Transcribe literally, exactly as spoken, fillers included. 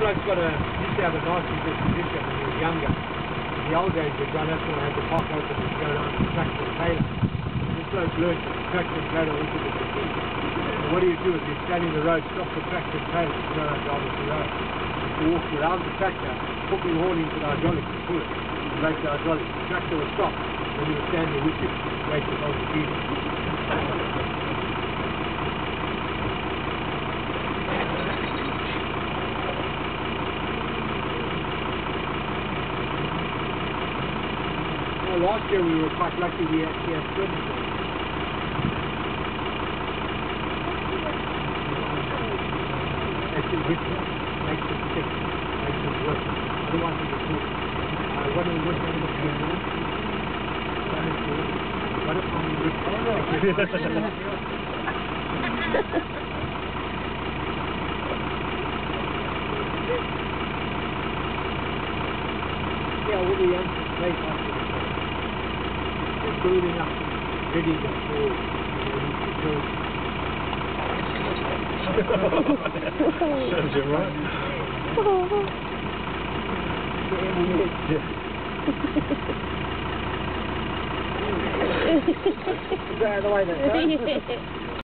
bloke's got a, used to have a nice disposition when he was younger. In the old days, the Jonathan had the park open and go around and tractor and trailer. This bloke learned to tractor and trailer also with the feet. And what do you do is you stand in the road, stop the tractor and trailer, you know how to the road. You walk around the tractor, hook your horn into the hydraulic and pull it. You break the hydraulic, the tractor will stop, then you will stand there with you, wait for the feeding. Well, last year we were quite lucky we actually had swimming. Actually, which makes it stick, makes it work. Otherwise, it will cool. Uh, what do we look at the camera? What if I'm with yeah, all the youngsters play after the game. They're building up, ready to go. Sounds you right. Is that the way that's done?